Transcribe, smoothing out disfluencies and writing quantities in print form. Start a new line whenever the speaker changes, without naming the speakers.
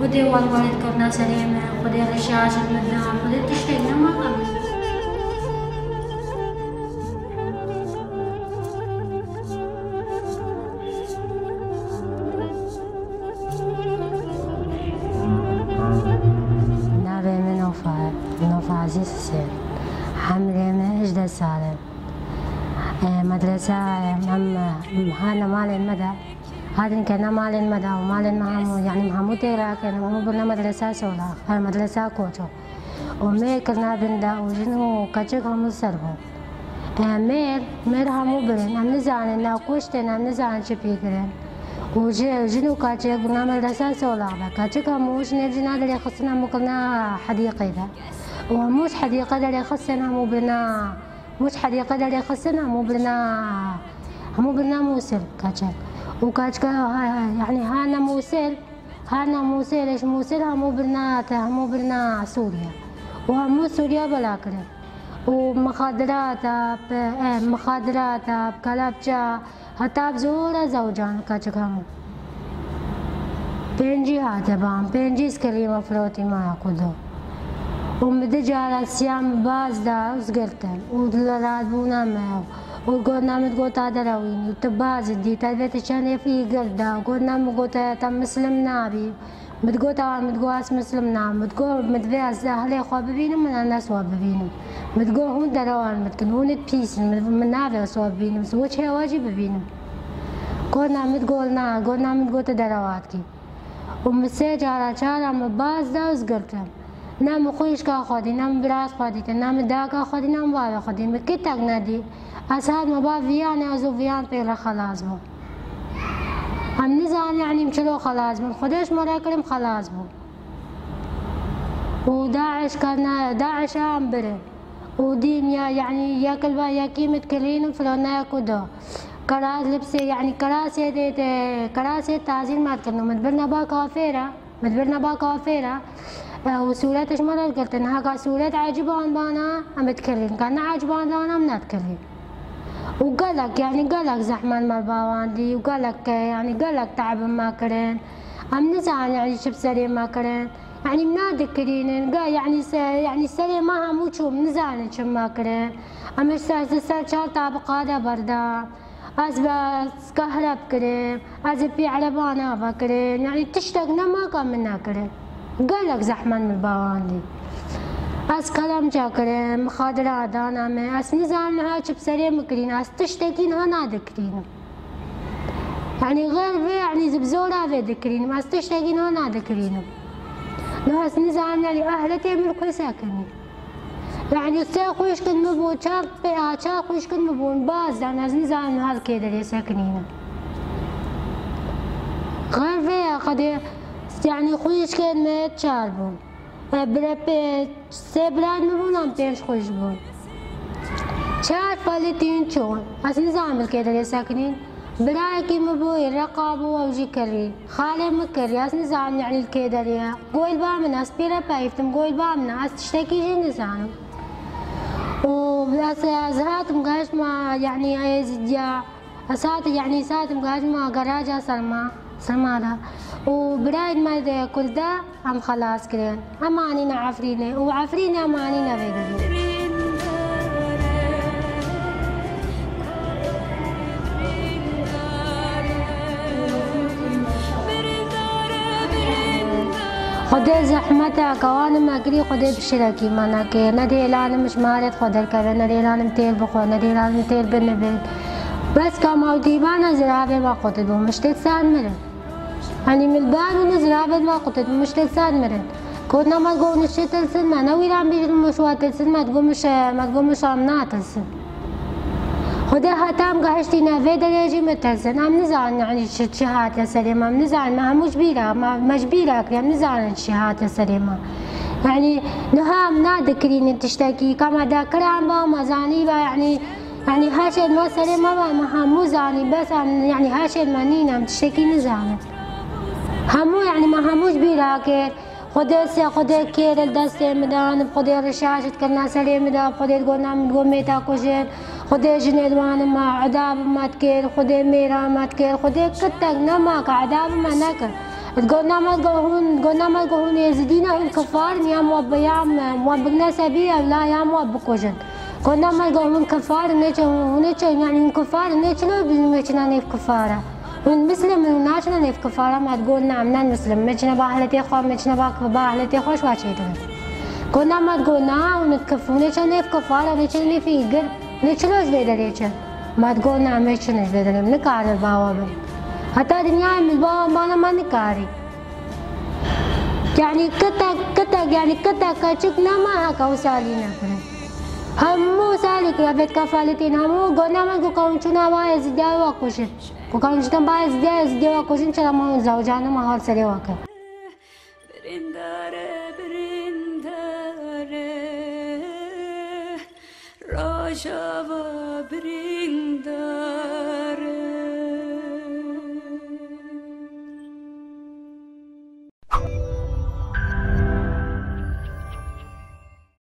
خدي والوالد كرنا سليمة، خدي رشاشة مدام، خدي تشتغلنا ما قبل.
نابي من نوفا عزيز حسين، حملي من 11 سنة. مدرسة هانا مالي المدى، هذا كنا مالي المدى ومالي محمود، يعني محمود تيرا كنا محمود بنا مدرسة سولا، مدرسة كوچو. وميل كنا بندا وجنو كچك هم سربو. ميل همو برين، هم نزانن نا كوشتن هم نزانن شبي كرين. وجنو كچك بنا مدرسة سولا، كچك هموش نرجنا دلي خصنا مقلنا حديقة ده. وموش حديقة دلي خصنا همو بنا مش حديقة دلي خصنا همو بنا موسل كچك. وكاتشكا يعني هانا موسل ايش موسل همو برنا سوريا وهمو سوريا بلاكرة ومخادرات بكلابجا حتى بزورة زوجان كاتشك همو بينجي هاتبان بينجي سكري مفروتي ما ياكودو ومدجالة سيام باز دا وزقرتن ودلالات بونا معه وقلنا متقوتا دراويني وتباز دي تلبيت الشاني في قردا وقلنا متقوتا تم مسلم نابي متقواس مسلم ناب متقول متباز أهلي خوا ببينم من الناس وا ببينم متقول هون دروان متكن هون تبيس من نابي سوا ببينم سوتش هي واجي ببينم قلنا متقوتا درواتكي ومسيج على شارع مباز دا وزقرتن نام خویش کا خودی نام براس خودی ت نام دا کا خودی نام بابا خودی مکی تک ندی اساد مبا ویان ازو ویان پیلا خلاص بو هم نزان يعني مشلو خلاص بو خودش مرا کرم خلاص بو وداعش داعش هم بره ودين يعني ياكل با ياكي متكلين فلونا ياكودو كراس لبسي يعني كراسي تعزيل ما تكنو مدبرنا با كافيرا وسورتش مرة قلت انها كا سورة عجبان بانا عم تكلم كان عجبان بانا عم نتكلم وقالك يعني قالك زحمان مال دي وقالك يعني قالك تعب ما كرين عم نزعل يعني شب سري ما كرين يعني منادكرين قال يعني سري ما هم وشو منزعل شب ما كرين عم يستاهل شال طابق هذا بردا أزبس كهرب كرين أزبي على بانا بكرين يعني تشتقنا ما كان منا كرين قالك زحمان من البواندي اس كلام جاكرين مخادرات دانا من اس نزام نها بسري مكرين اس تشتكين هنا ذكرين يعني غير في يعني زبزورة في ذكرين اس تشتكين هنا ذكرين لو اس نزام يعني اهلتي ملكو ساكنين يعني خوش كن مبون شاق خوش كن مبون باز يعني اس نزام نها كده ساكنين غير في قد يعني خویش که مت چار بون برای سه براد میبون هم پنج خوش بون چار فالی تین چون از نظام که داری ساکنین برای کی مبوی رقاب و وجی کری خاله مکری از نظام يعني که داری قول بامن از پیرا پایفتم قول بامن از تشتکی جی نظام و از هاتم قاش ما يعني ازديا اسات يعني ساتم قاش ما جراجا سلمى وبرايد ما كل ده هم خلاص كرين أمانينا عفرينة وعفرينة أمانينا بيدي خدي زحمتها كوان ما قري خدي بشركي مانا كي ندي لان مش مارد خدر كذا ندي لان متيل بخو ندي لان متيل بالنبيل بس كما وديبانا زرابي ما قتلوا مش تتسان مرن يعني من البان ونزرابي ما قتلوا مش تتسان مرن كنا ما تقول نشي تلسن ما نوي رام بيجي المشوار تلسن ما تقول مش عم تلسن خدي هاتام قاعشتينا في درجة متلسن عم نزعل يعني شهات يا سليمة عم نزعل ما مش بيرا ما مش بيرا عم نزعل شهات يا سليمة يعني نهام نادكرين تشتكي كما ذاكر عم با مزاني يعني هاشي المسألة ما همو زاني بس يعني هاشي المانينا عم تشتكي نزعل همو يعني ما هموش بيراكر خدي كير الدستة مدان خدي رشاشة كنا سليم مدان خدي تقول ميتا كوشين خدي جنيدوان ما عذاب ما تكير خدي ميرا ما تكير خدي كتك نماك عذاب ما نكر تقولنا ما تقولون يزيدين هم كفار يا موبقنا سبيل لا يا موبق وجد قلنا ما تقولون كفار ونيك يعني كفار ونيك لو بنمشينا نيف كفارة ونمسلم وناشنا نيف كفارة ما تقول نعم نمسلم مشنا باهلتي خو مشنا باهلتي خو شو هالشيء قلنا ما تقولنا ونتكف ونيك نيف كفارة ونيك نيف يقر ونيك لوش بيدا ليك ما تقول نعم مش بيدا نكار البوابل حتى دنيا من البوابل ما نكاري يعني كتا كشكنا ما هكا وسالينا همو سالك يا بيت كفالتين همو قلنا ما كونشنا با يزيد واكوشن كونشنا با يزيد واكوشن شلا ما زوجانا ما حال سري واكا برنداره راجا و برنداره